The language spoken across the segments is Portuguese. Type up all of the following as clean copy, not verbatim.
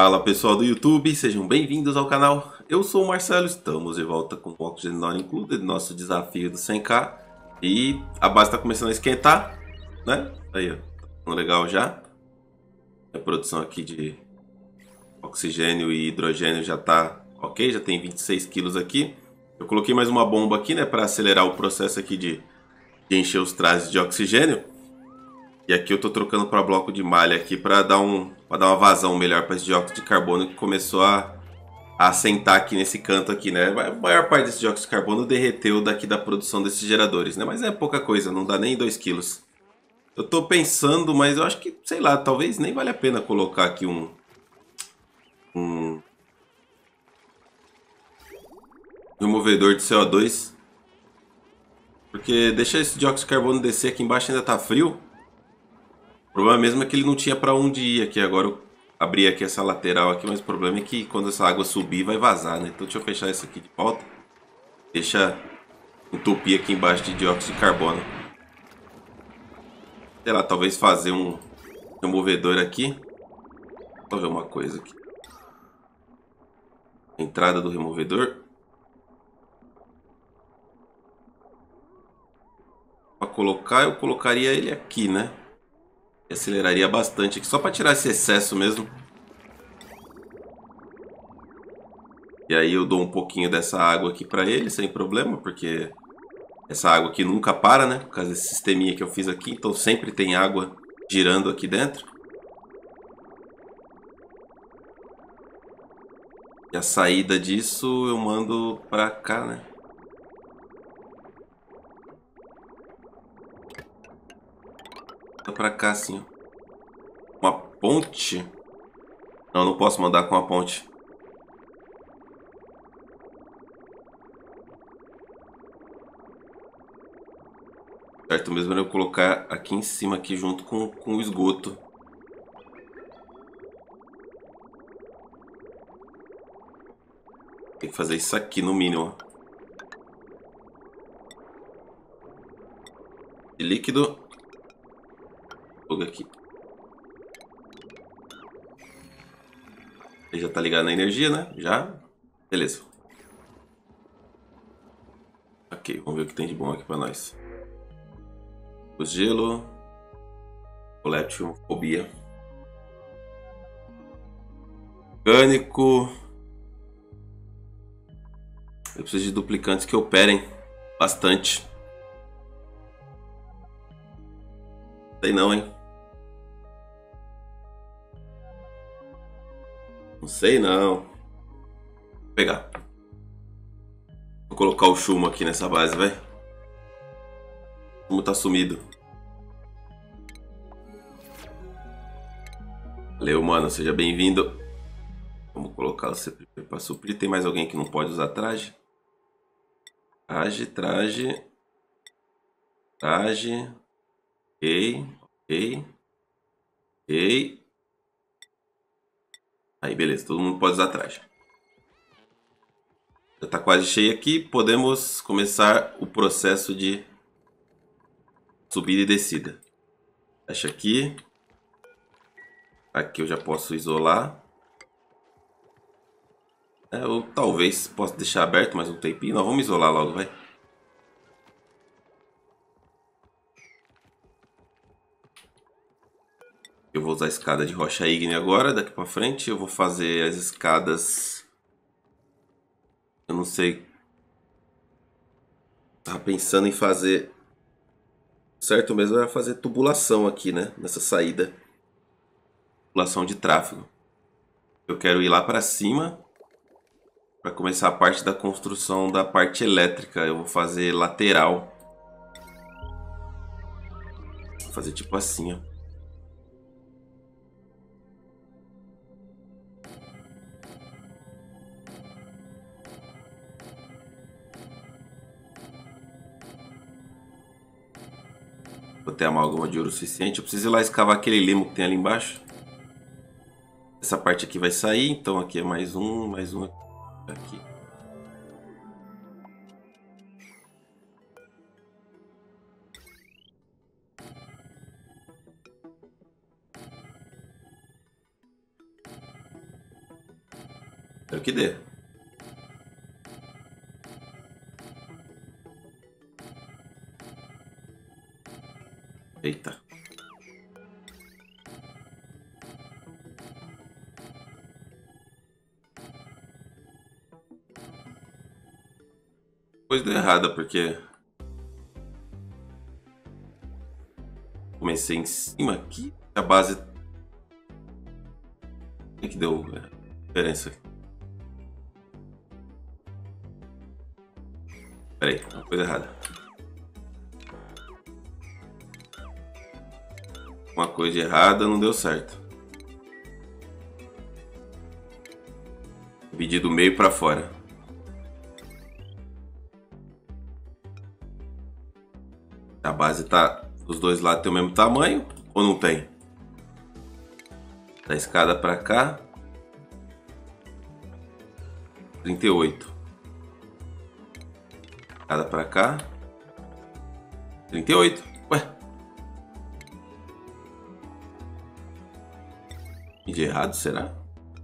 Fala pessoal do YouTube, sejam bem-vindos ao canal. Eu sou o Marcelo, estamos de volta com o Oxygen Not Included, nosso desafio do 100k. E a base está começando a esquentar, né? Aí, ó, tá ficando legal já. A produção aqui de oxigênio e hidrogênio já tá ok, já tem 26 quilos aqui. Eu coloquei mais uma bomba aqui, né, para acelerar o processo aqui de encher os trajes de oxigênio. E aqui eu tô trocando para bloco de malha aqui para dar uma vazão melhor para esse dióxido de carbono que começou a assentar aqui nesse canto aqui, né? A maior parte desse dióxido de carbono derreteu daqui da produção desses geradores, né? Mas é pouca coisa, não dá nem 2 quilos. Eu tô pensando, mas eu acho que, sei lá, talvez nem vale a pena colocar aqui um removedor de CO2. Porque deixa esse dióxido de carbono descer aqui embaixo, ainda tá frio. O problema mesmo é que ele não tinha para onde ir aqui. Agora eu abri aqui essa lateral aqui, mas o problema é que quando essa água subir vai vazar, né? Então deixa eu fechar isso aqui de volta. Deixa entupir aqui embaixo de dióxido de carbono. Sei lá, talvez fazer um removedor aqui. Vou ver uma coisa aqui. Entrada do removedor. Para colocar, eu colocaria ele aqui, né? Aceleraria bastante aqui, só para tirar esse excesso mesmo. E aí eu dou um pouquinho dessa água aqui para ele, sem problema, porque essa água aqui nunca para, né? Por causa desse sisteminha que eu fiz aqui, então sempre tem água girando aqui dentro. E a saída disso eu mando para cá, né? Para cá assim, ó. Uma ponte? Não, não posso mandar com a ponte. Certo mesmo era eu colocar aqui em cima, aqui junto com o esgoto. Tem que fazer isso aqui no mínimo. De líquido. Fogo aqui. Ele já tá ligado na energia, né? Já. Beleza. Ok, vamos ver o que tem de bom aqui pra nós. O gelo. Coleptofobia. Orgânico. Eu preciso de duplicantes que operem bastante. Sei não, hein? Não sei não. Vou pegar. Vou colocar o chumbo aqui nessa base, vai. O chumbo tá sumido. Valeu, mano. Seja bem-vindo. Vamos colocar você primeiro pra suprir. Tem mais alguém que não pode usar traje? Traje. Ok. Aí, beleza. Todo mundo pode usar traje. Já tá quase cheio aqui. Podemos começar o processo de subida e descida. Fecha aqui. Aqui eu já posso isolar. Eu talvez possa deixar aberto mais um tempinho. Não, vamos isolar logo, vai. Eu vou usar a escada de rocha ígnea agora. Daqui pra frente eu vou fazer as escadas. Eu não sei. Tava pensando em fazer. Certo mesmo é fazer tubulação aqui, né? Nessa saída. Tubulação de tráfego. Eu quero ir lá pra cima. Para começar a parte da construção da parte elétrica. Eu vou fazer lateral. Vou fazer tipo assim, ó. Vou ter amálgama de ouro suficiente. Eu preciso ir lá escavar aquele limo que tem ali embaixo. Essa parte aqui vai sair, então aqui é mais um aqui. Espero que dê. Eita. Coisa deu errada, porque comecei em cima aqui, a base... O que deu diferença aqui? Pera aí, uma coisa errada. Uma coisa errada, não deu certo. Dividi do meio pra fora. A base tá... Os dois lados tem o mesmo tamanho ou não tem? Da escada pra cá. 38. Escada pra cá. 38. Ué. E de errado, será?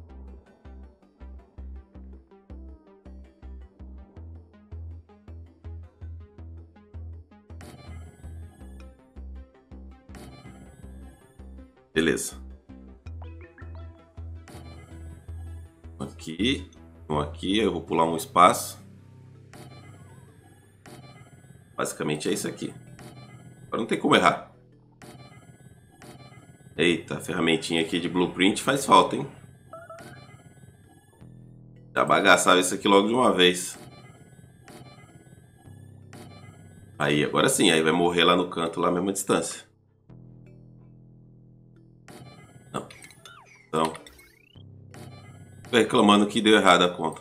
Beleza. Aqui. Um aqui. Eu vou pular um espaço. Basicamente é isso aqui. Agora não tem como errar. Eita, a ferramentinha aqui de blueprint faz falta, hein? Já bagaçava isso aqui logo de uma vez. Aí, agora sim. Aí vai morrer lá no canto, lá a mesma distância. Não. Então. Tô reclamando que deu errado a conta.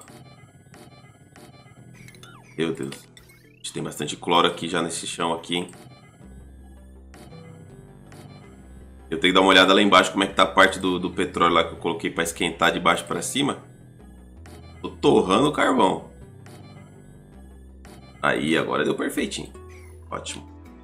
Meu Deus. A gente tem bastante cloro aqui já nesse chão aqui, hein? Eu tenho que dar uma olhada lá embaixo como é que tá a parte do petróleo lá que eu coloquei para esquentar de baixo para cima. Tô torrando o carvão. Aí, agora deu perfeitinho. Ótimo.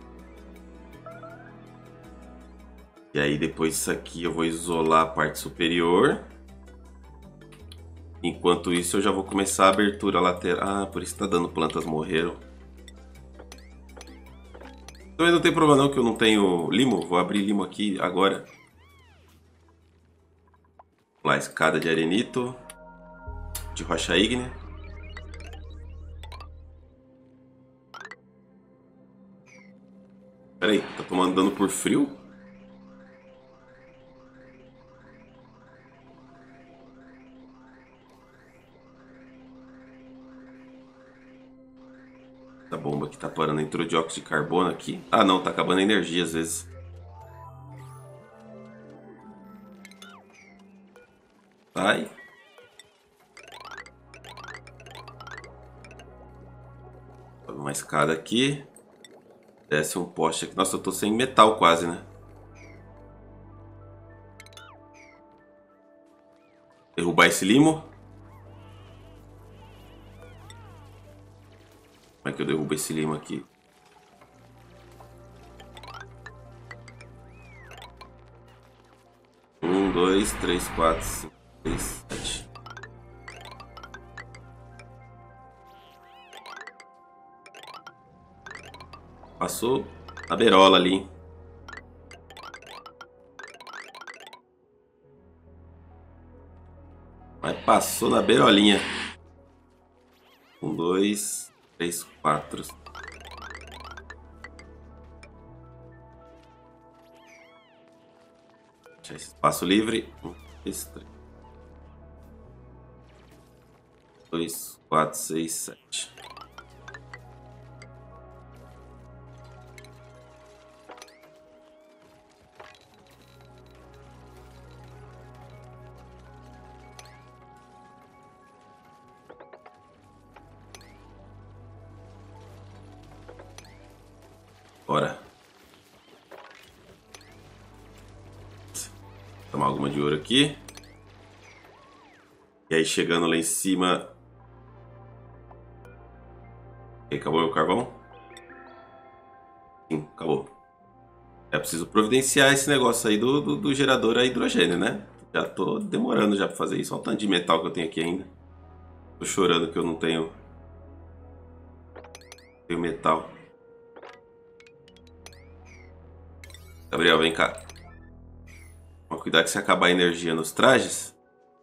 E aí depois disso aqui eu vou isolar a parte superior. Enquanto isso eu já vou começar a abertura lateral. Ah, por isso tá dando plantas morreram. Também não tem problema não que eu não tenho limo. Vou abrir limo aqui agora. Lá, escada de arenito. De rocha ígnea. Pera aí, tá tomando dano por frio? A bomba que tá parando entrou dióxido de carbono aqui. Ah não, tá acabando a energia às vezes. Vai. Sobe uma escada aqui. Desce um poste aqui. Nossa, eu tô sem metal quase, né? Derrubar esse limo. Como é que eu derrubo esse limo aqui? Um, dois, três, quatro, cinco, seis, sete. Passou a berola ali. Mas passou na beirolinha. Um, dois, três, quatro. Deixa esse espaço livre. Um, dois, três. 2, 4, 6, 7. Bora. Tomar alguma de ouro aqui. E aí chegando lá em cima. E acabou meu carvão? Sim, acabou. É preciso providenciar esse negócio aí do gerador a hidrogênio, né? Já tô demorando já pra fazer isso. Olha o tanto de metal que eu tenho aqui ainda. Tô chorando que eu não tenho metal. Gabriel, vem cá. Toma cuidado que se acabar a energia nos trajes.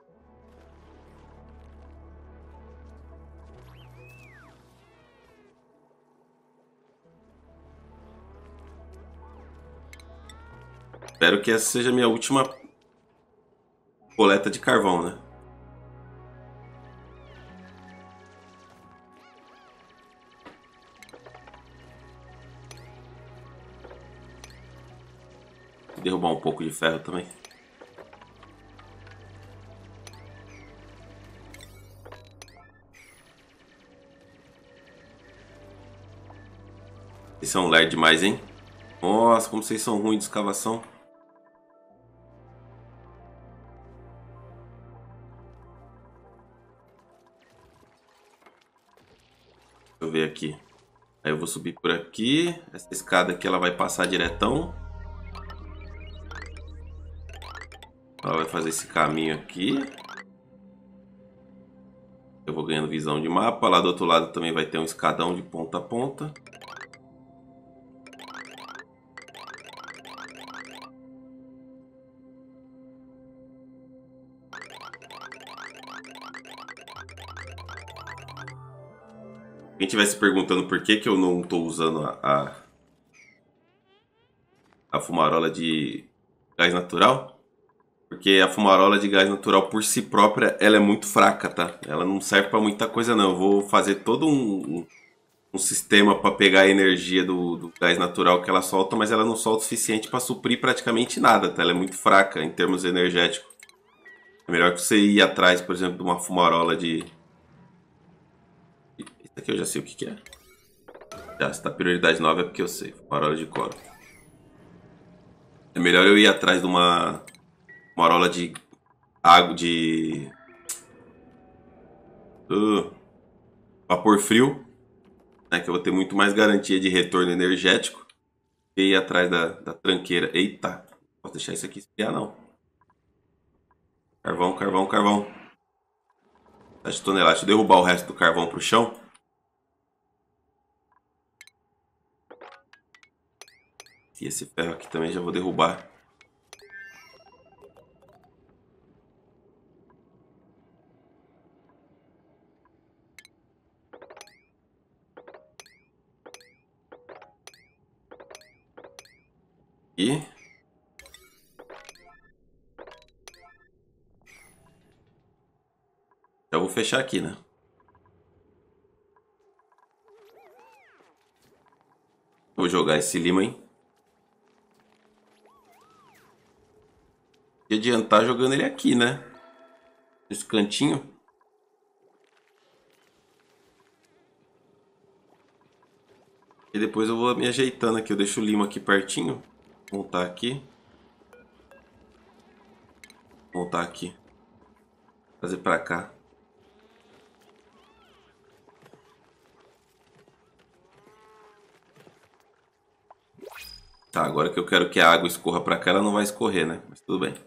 Espero que essa seja a minha última coleta de carvão, né? Vou derrubar um pouco de ferro também. Vocês são lerdo demais, hein? Nossa, como vocês são ruins de escavação. Deixa eu ver aqui. Aí eu vou subir por aqui. Essa escada aqui ela vai passar diretão. Ela vai fazer esse caminho aqui. Eu vou ganhando visão de mapa. Lá do outro lado também vai ter um escadão de ponta a ponta. Quem estiver se perguntando por que eu não estou usando a fumarola de gás natural, porque a fumarola de gás natural por si própria ela é muito fraca, tá? Ela não serve para muita coisa não. Eu vou fazer todo um sistema para pegar a energia do gás natural que ela solta, mas ela não solta o suficiente para suprir praticamente nada, tá? Ela é muito fraca em termos energéticos. É melhor que você ir atrás, por exemplo, de uma fumarola de... Isso aqui eu já sei o que é. Já, se tá prioridade 9 é porque eu sei. Fumarola de cobre. É melhor eu ir atrás de uma fumarola de água, de... vapor frio, né, que eu vou ter muito mais garantia de retorno energético que ir atrás da tranqueira. Eita, não posso deixar isso aqui esfriar não. Carvão, carvão, carvão. 7 toneladas. Deixa eu derrubar o resto do carvão pro chão. E esse ferro aqui também já vou derrubar. E já vou fechar aqui, né? Vou jogar esse lima, hein? E adiantar jogando ele aqui, né? Nesse cantinho. E depois eu vou me ajeitando aqui. Eu deixo o lima aqui pertinho. Vou montar aqui. Vou montar aqui. Fazer pra cá. Tá, agora que eu quero que a água escorra pra cá, ela não vai escorrer, né? Mas tudo bem.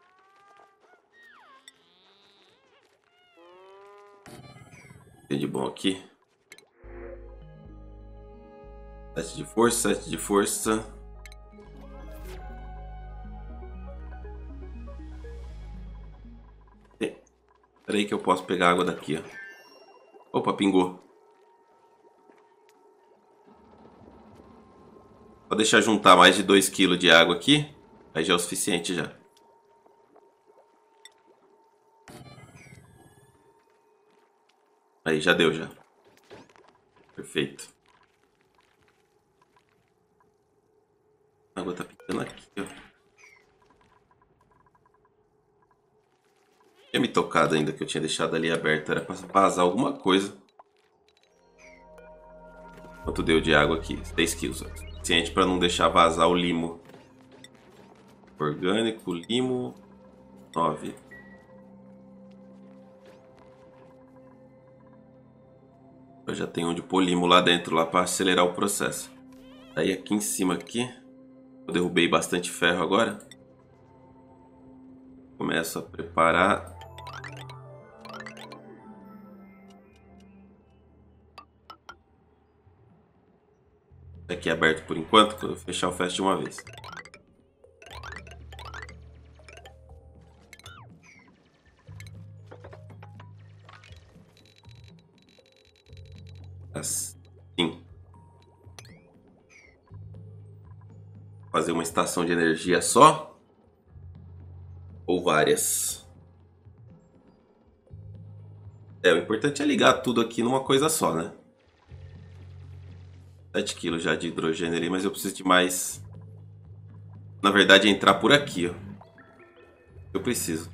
Tem de bom aqui. 7 de força, 7 de força. Espera aí que eu posso pegar água daqui, ó. Opa, pingou. Vou deixar juntar mais de 2 kg de água aqui. Aí já é o suficiente já. Aí já deu já. Perfeito. A água tá pingando aqui, ó. Tinha me tocado ainda que eu tinha deixado ali aberto. Era pra vazar alguma coisa. Quanto deu de água aqui? 6 kg. Suficiente para não deixar vazar o limo. Orgânico, limo, 9. Eu já tenho onde pôr limo lá dentro, lá para acelerar o processo. Aí aqui em cima aqui, eu derrubei bastante ferro agora. Começo a preparar Aqui é aberto por enquanto, que eu vou fechar o fast de uma vez. Assim. Fazer uma estação de energia só? Ou várias? É, o importante é ligar tudo aqui numa coisa só, né? 7 kg já de hidrogênio ali, mas eu preciso de mais. Na verdade, é entrar por aqui, ó. Eu preciso.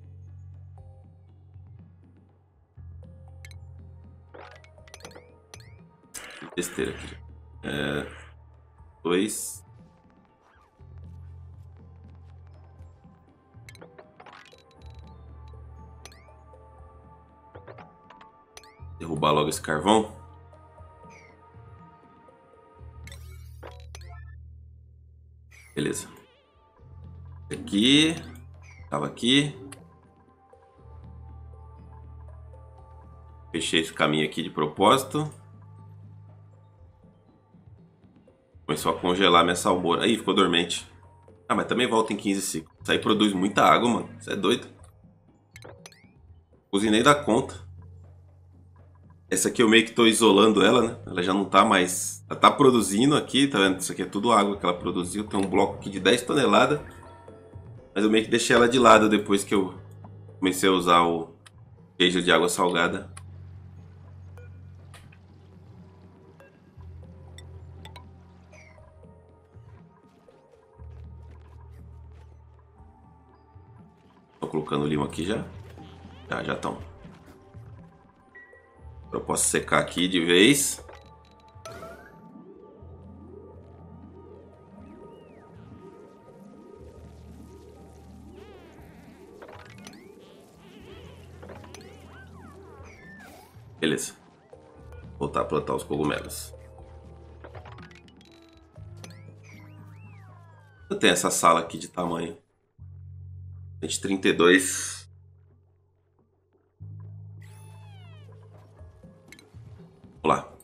Besteira aqui. É, 2. Derrubar logo esse carvão. Beleza. Aqui. Tava aqui. Fechei esse caminho aqui de propósito. Começou a congelar minha salmoura. Aí, ficou dormente. Ah, mas também volta em 15 ciclos. Isso aí produz muita água, mano. Você é doido. Cozinhei da conta. Essa aqui eu meio que tô isolando ela, né? Ela já não tá mais... Ela tá produzindo aqui, tá vendo? Isso aqui é tudo água que ela produziu. Tem um bloco aqui de 10 toneladas. Mas eu meio que deixei ela de lado depois que eu comecei a usar o queijo de água salgada. Tô colocando o limão aqui já. Já estão. Eu posso secar aqui de vez. Beleza. Voltar a plantar os cogumelos. Eu tenho essa sala aqui de tamanho 132. Vamos lá.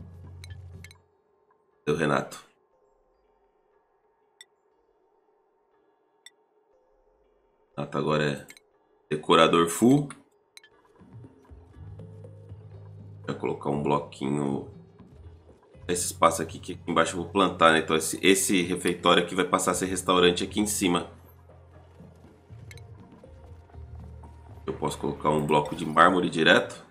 Deu Renato. Renato agora é decorador full. Vou colocar um bloquinho. Esse espaço aqui que aqui embaixo eu vou plantar, né? Então esse refeitório aqui vai passar a ser restaurante aqui em cima. Eu posso colocar um bloco de mármore direto.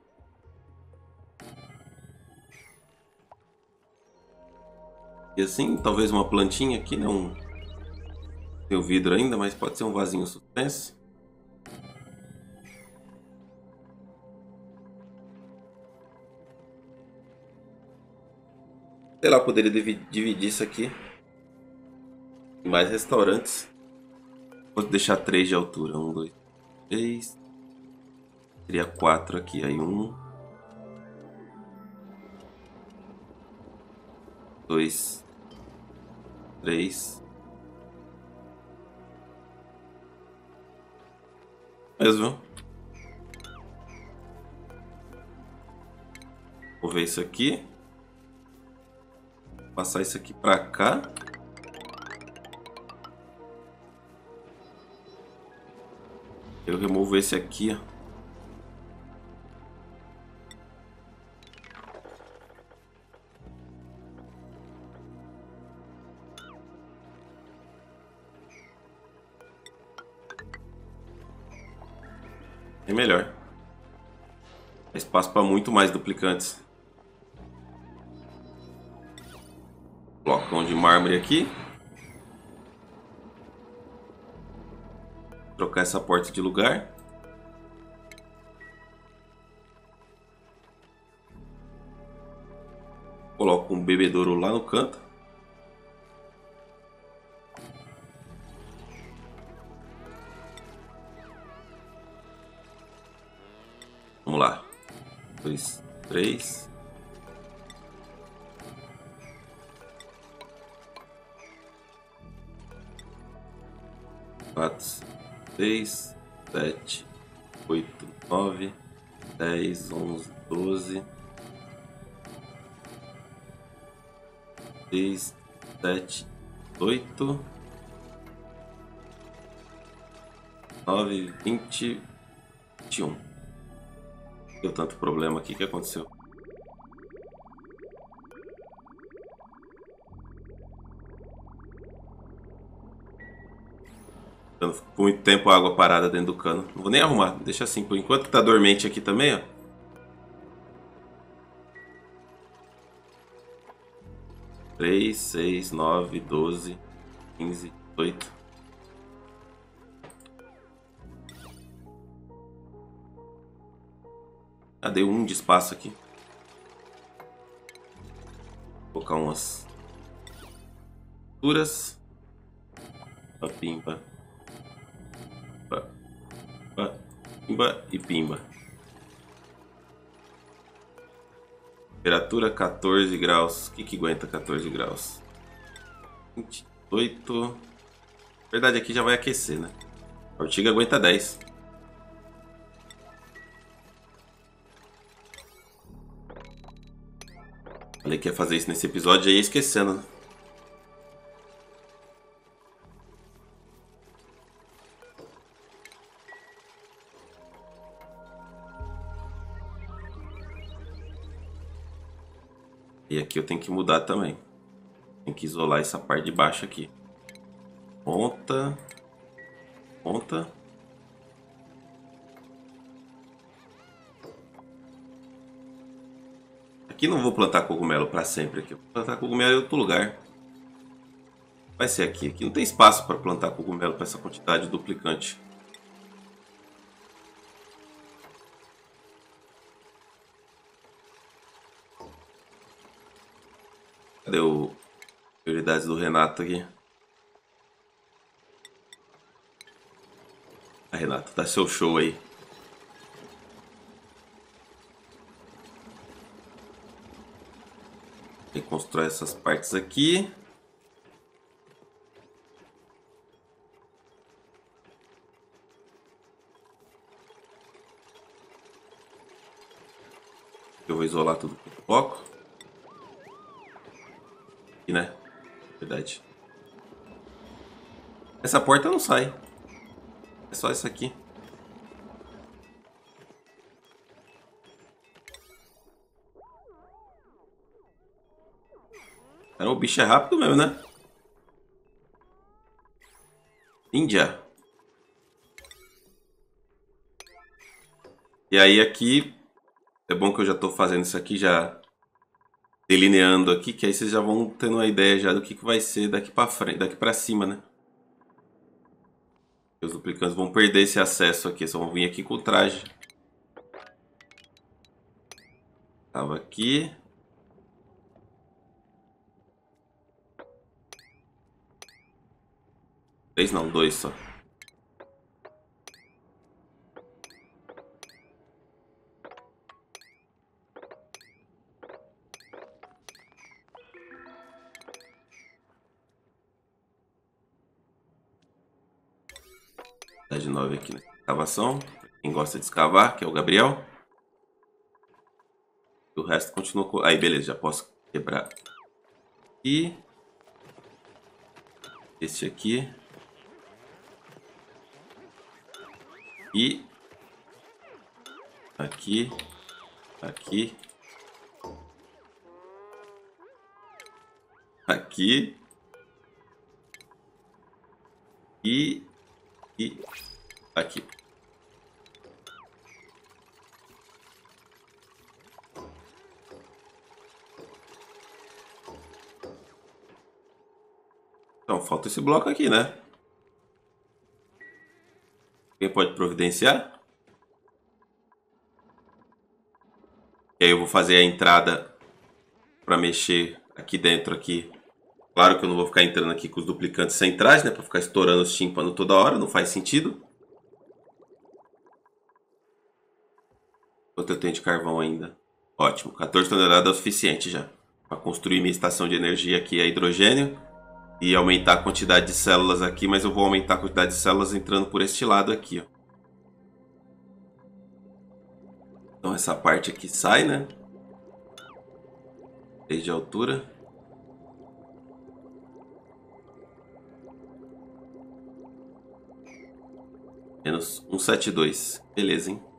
E assim, talvez uma plantinha aqui, não tem o vidro ainda, mas pode ser um vasinho suspenso. Sei lá, poderia dividir isso aqui em mais restaurantes. Vou deixar 3 de altura. 1, 2, 3. Seria 4 aqui. Aí 1, 2, 3. Mesmo. Vou ver isso aqui. Passar isso aqui pra cá. Eu removo esse aqui, ó. É melhor. Tem espaço para muito mais duplicantes. Blocão de mármore aqui. Trocar essa porta de lugar. Coloco um bebedouro lá no canto. Vamos lá. 2, 3. Quatro, 6, 7, 8, 9, 10, 11, 12. 6, 7, 8, 9, 20, 21. Deu tanto problema aqui, o que aconteceu? Ficou muito tempo a água parada dentro do cano. Não vou nem arrumar, deixa assim. Por enquanto que tá dormente aqui também, ó. 3, 6, 9, 12, 15, 18. Ah, dei um de espaço aqui. Vou colocar umas alturas. Pimba. Pimba e pimba. Temperatura 14 graus. O que aguenta 14 graus? 28. Na verdade aqui já vai aquecer, né? A ortiga aguenta 10. Falei que ia fazer isso nesse episódio e ia esquecendo, né? E aqui eu tenho que mudar também. Tem que isolar essa parte de baixo aqui. Ponta. Ponta. Aqui não vou plantar cogumelo para sempre. Aqui. Vou plantar cogumelo em outro lugar. Vai ser aqui. Aqui não tem espaço para plantar cogumelo para essa quantidade de duplicante. Cadê o prioridades do Renato aqui? Ah, Renato, dá seu show aí. Tem que construir essas partes aqui. Eu vou isolar tudo com bloco. Aqui, né? Verdade. Essa porta não sai. É só essa aqui. Cara, o bicho é rápido mesmo, né? Índia. E aí aqui... É bom que eu já tô fazendo isso aqui, já delineando aqui, que aí vocês já vão tendo uma ideia já do que vai ser daqui pra frente, daqui pra cima, né? Os duplicantes vão perder esse acesso aqui, só vão vir aqui com o traje. Tava aqui. Três não, dois só. Tá de 9 aqui na escavação. Quem gosta de escavar, que é o Gabriel. O resto continua... Aí, beleza, já posso quebrar. E... Esse aqui. E... Aqui. Aqui. Aqui. E aqui. Então, falta esse bloco aqui, né? Quem pode providenciar? E aí eu vou fazer a entrada para mexer aqui dentro aqui. Claro que eu não vou ficar entrando aqui com os duplicantes centrais, né? Para ficar estourando os tímpanos toda hora, não faz sentido. Quanto eu tenho de carvão ainda? Ótimo, 14 toneladas é o suficiente já. Para construir minha estação de energia aqui a hidrogênio. E aumentar a quantidade de células aqui, mas eu vou aumentar a quantidade de células entrando por este lado aqui, ó. Então essa parte aqui sai, né? 3 de altura. menos 172. Beleza, hein?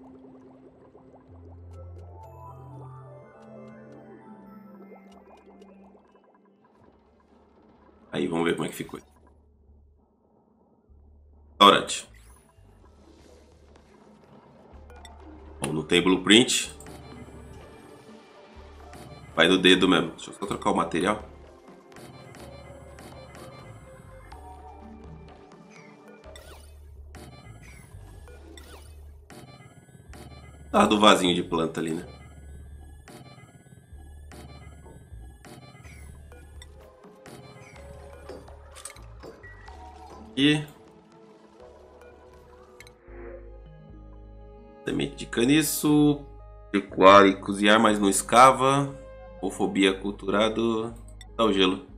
Aí, vamos ver como é que ficou. Restaurante. Bom, não tem blueprint. Vai no dedo mesmo. Deixa eu só trocar o material. Ah, do vasinho de planta ali, né? E semente de caniço, pecuária e cozinhar, mas não escava. Homofobia culturado. Dá o gelo.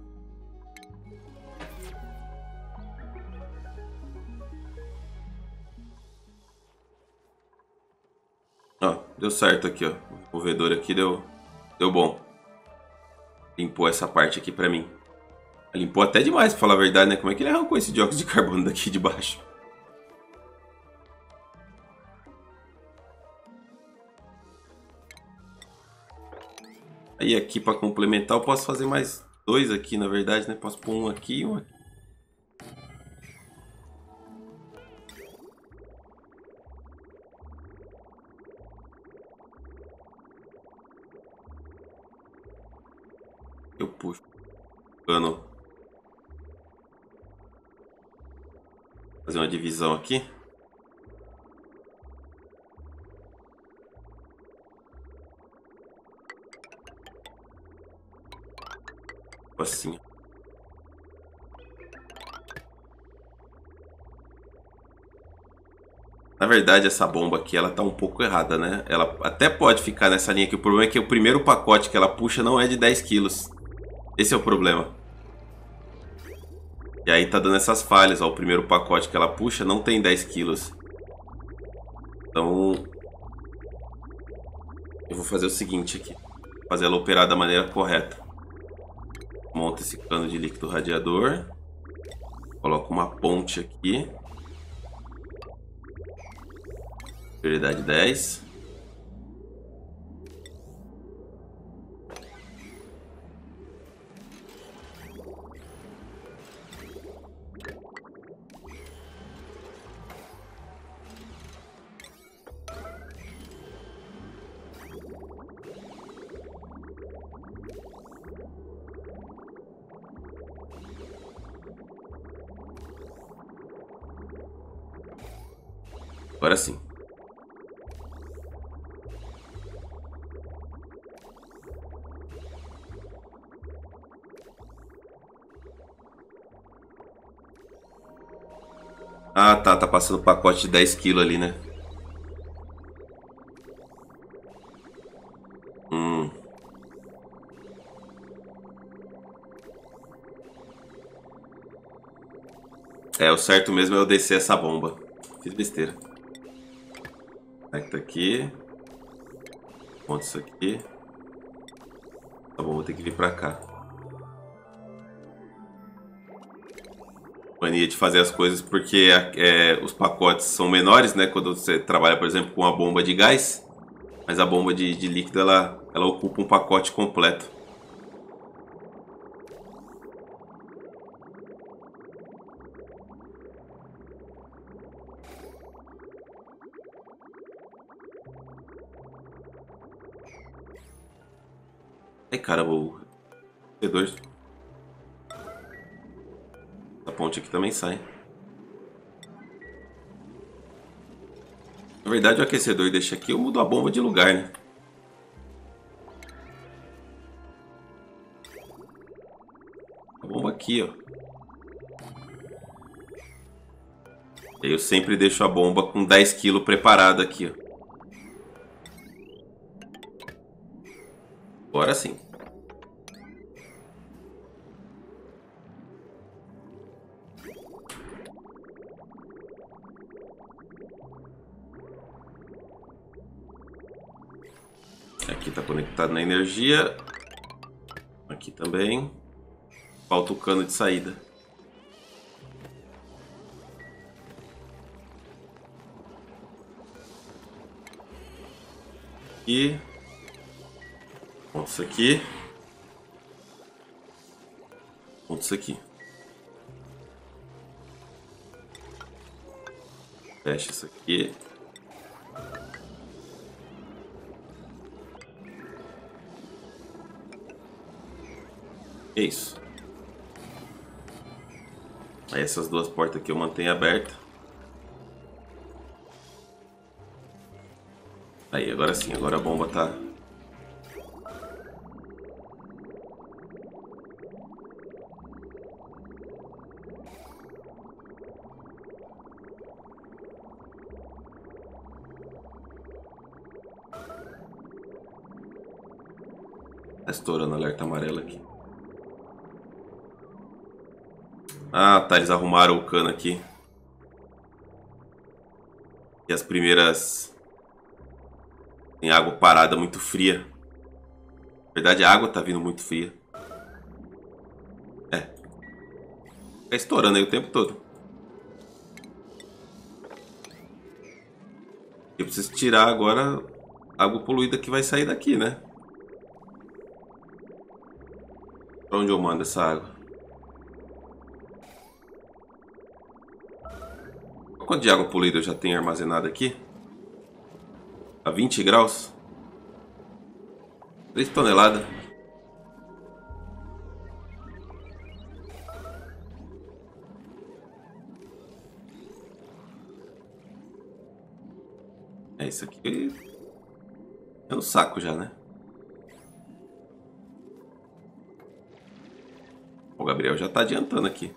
Ó, deu certo aqui, ó. O movedor aqui deu bom. Limpou essa parte aqui pra mim. Limpou até demais, pra falar a verdade, né? Como é que ele arrancou esse dióxido de carbono daqui de baixo? Aí aqui para complementar eu posso fazer mais dois aqui, na verdade, né? Posso pôr um aqui e um aqui. Eu puxo. Cano. Fazer uma divisão aqui. Assim. Na verdade, essa bomba aqui, ela tá um pouco errada, né? Ela até pode ficar nessa linha aqui. O problema é que o primeiro pacote que ela puxa não é de 10 quilos. Esse é o problema. E aí tá dando essas falhas, ó. O primeiro pacote que ela puxa não tem 10 quilos. Então... eu vou fazer o seguinte aqui. Fazer ela operar da maneira correta. Monta esse cano de líquido radiador. Coloco uma ponte aqui. Prioridade 10. Agora sim. Ah, tá. Tá passando o pacote de 10 quilos ali, né? É, o certo mesmo é eu descer essa bomba. Fiz besteira. Conecta aqui. Ponto isso aqui. Tá bom, vou ter que vir pra cá. Mania de fazer as coisas porque os pacotes são menores, né? Quando você trabalha, por exemplo, com uma bomba de gás. Mas a bomba de líquido, ela ocupa um pacote completo. Ai, caramba, o aquecedor. Essa ponte aqui também sai. Na verdade, o aquecedor deixa aqui, eu mudo a bomba de lugar, né? A bomba aqui, ó. Eu sempre deixo a bomba com 10 kg preparada aqui, ó. Agora sim. Aqui tá conectado na energia. Aqui também. Falta o cano de saída. aqui. Ponto isso aqui. Ponto isso aqui. Fecha isso aqui. É isso. Aí essas duas portas aqui eu mantenho aberta. Aí, agora sim, agora a bomba tá... Tá estourando alerta amarelo aqui. Ah, tá, eles arrumaram o cano aqui. E as primeiras... Tem água parada muito fria. Na verdade, a água tá vindo muito fria. É. Fica estourando aí o tempo todo. Eu preciso tirar agora a água poluída que vai sair daqui, né? Pra onde eu mando essa água? Quanto de água poluída eu já tenho armazenado aqui? A 20 graus? 3 toneladas. É isso aqui. É no saco já, né? O Gabriel já tá adiantando aqui.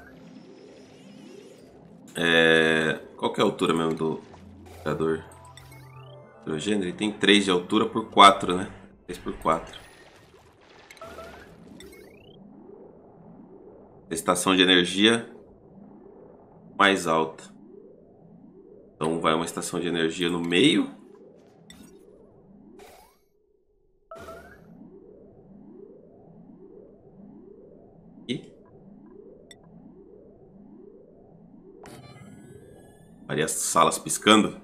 Qual que é a altura mesmo do gerador? Hidrogênio? Ele tem 3 de altura por 4, né? 3 por 4. Estação de energia mais alta. Então vai uma estação de energia no meio. E aí as salas piscando.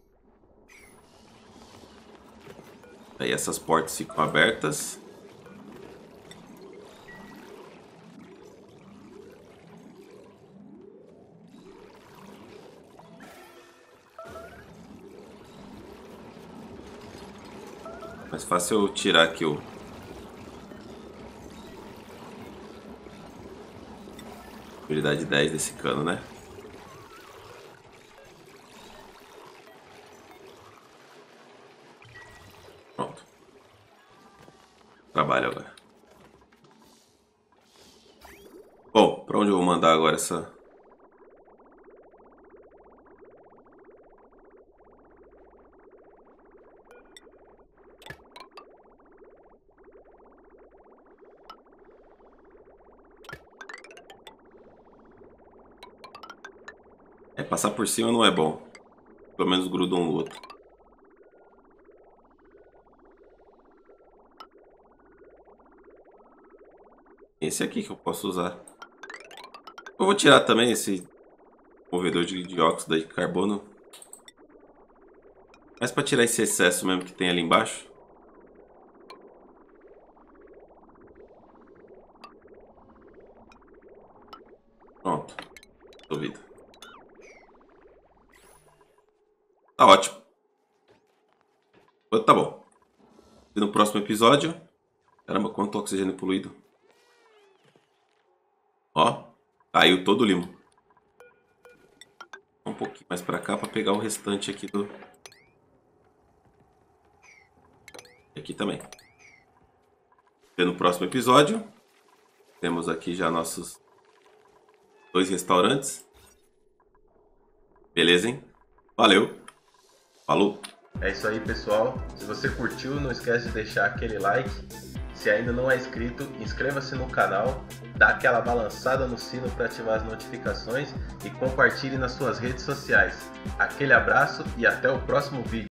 Aí essas portas ficam abertas. Mais fácil eu tirar aqui o... Habilidade 10 desse cano, né? Pronto. Trabalho agora. Bom, pra onde eu vou mandar agora essa... Passar por cima não é bom. Pelo menos gruda um no outro. Esse aqui que eu posso usar. Eu vou tirar também esse movedor de dióxido de carbono. Mas para tirar esse excesso mesmo que tem ali embaixo. Pronto. Resolvido. Tá ótimo. Tá bom. E no próximo episódio... Caramba, quanto oxigênio poluído. Ó, caiu todo o limo. Um pouquinho mais pra cá pra pegar o restante aqui do... E aqui também. E no próximo episódio... Temos aqui já nossos 2 restaurantes. Beleza, hein? Valeu! Falou! É isso aí, pessoal. Se você curtiu, não esquece de deixar aquele like. Se ainda não é inscrito, inscreva-se no canal, dá aquela balançada no sino para ativar as notificações e compartilhe nas suas redes sociais. Aquele abraço e até o próximo vídeo.